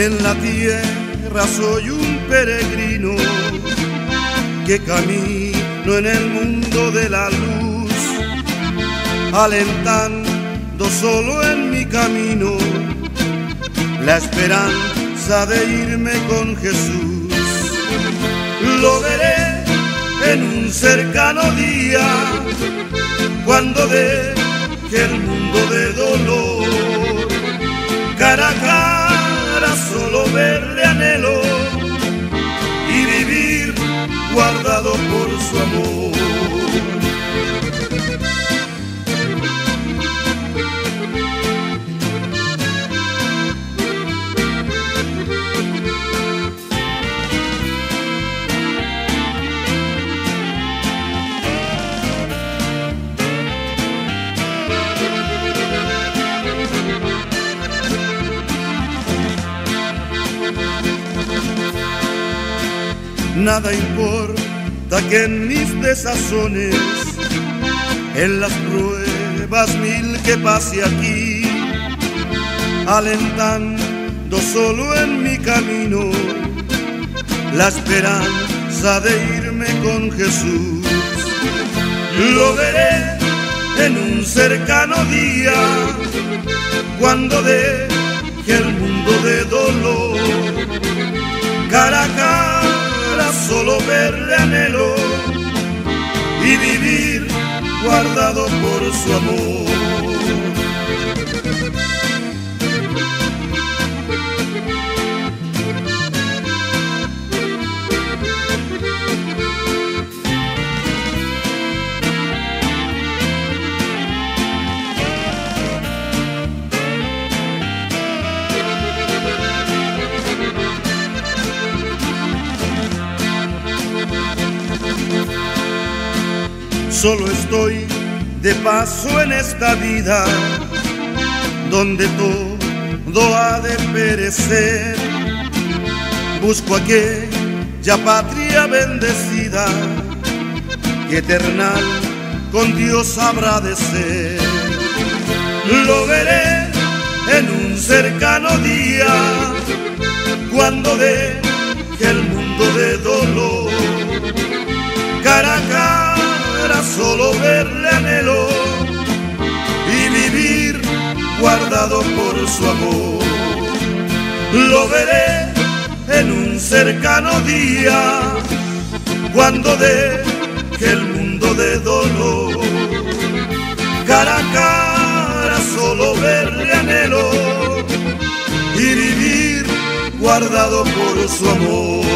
En la tierra soy un peregrino que camino en el mundo de la luz, alentando solo en mi camino la esperanza de irme con Jesús. Lo veré en un cercano día, cuando deje el mundo de dolor. Cara a cara solo verle anhelo y vivir guardado por su amor. Nada importa que en mis desazones, en las pruebas mil que pase aquí, alentando solo en mi camino la esperanza de irme con Jesús. Lo veré en un cercano día, cuando deje el mundo de dolor. Cara a cara solo verle anhelo y vivir guardado por su amor. Solo estoy de paso en esta vida, donde todo ha de perecer. Busco aquella patria bendecida, que eternal con Dios habrá de ser. Lo veré en un cercano día, cuando deje el mundo de dolor. Cara a cara solo verle anhelo y vivir guardado por su amor. Lo veré en un cercano día, cuando deje el mundo de dolor. Cara a cara solo verle anhelo y vivir guardado por su amor.